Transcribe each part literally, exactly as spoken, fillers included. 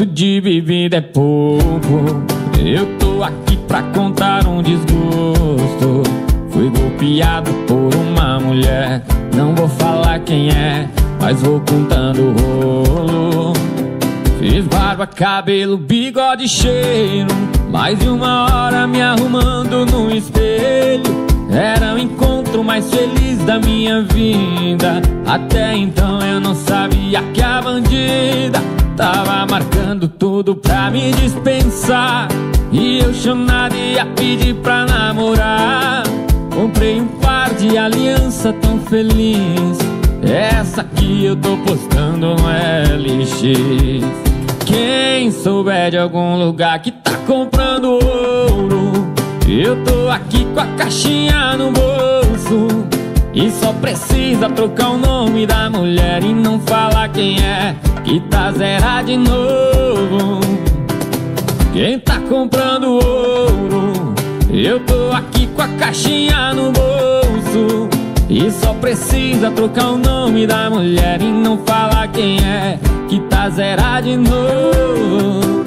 tanto de bebida é pouco. Eu tô aqui pra contar um desgosto. Fui golpeado por uma mulher, não vou falar quem é, mas vou contando o rolo. Fiz barba, cabelo, bigode, cheiro, mais de uma hora me arrumando no espelho. Era o encontro mais feliz da minha vida. Até então eu não sabia que a bandida tava marcando tudo pra me dispensar. E eu chonado ia pedir pra namorar. Comprei um par de aliança tão feliz. Essa aqui eu tô postando no L X. Quem souber de algum lugar que tá comprando ouro, eu tô aqui com a caixinha no bolso. E só precisa trocar o nome da mulher e não falar quem é, que tá zerado de novo. Quem tá comprando ouro, eu tô aqui com a caixinha no bolso. E só precisa trocar o nome da mulher e não falar quem é, que tá zerado de novo.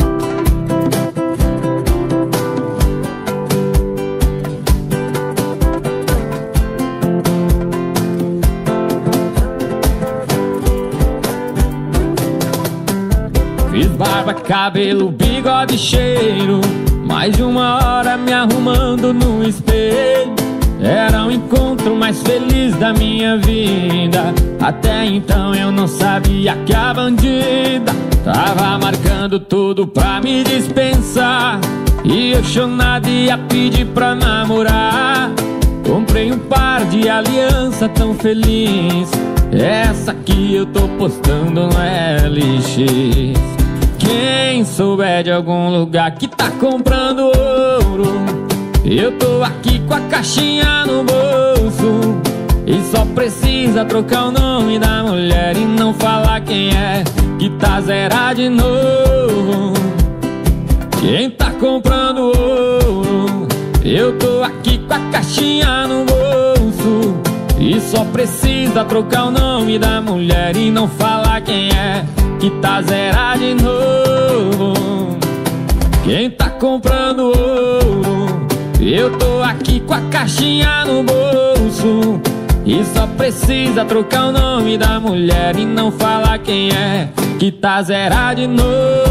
Fiz barba, cabelo, bigode, cheiro, mais de uma hora me arrumando no espelho. Era o encontro mais feliz da minha vida. Até então eu não sabia que a bandida tava marcando tudo pra me dispensar. E eu chonado ia pedir pra namorar. Comprei um par de aliança tão feliz. Essa aqui eu tô postando no L X. Quem souber de algum lugar que tá comprando ouro, eu tô aqui com a caixinha no bolso. E só precisa trocar o nome da mulher e não falar quem é, que tá zerado de novo. Quem tá comprando ouro, eu tô aqui com a caixinha no bolso. E só precisa trocar o nome da mulher e não falar quem é, que tá zerado de novo. Quem tá comprando ouro, eu tô aqui com a caixinha no bolso. E só precisa trocar o nome da mulher e não falar quem é, que tá zerado de novo.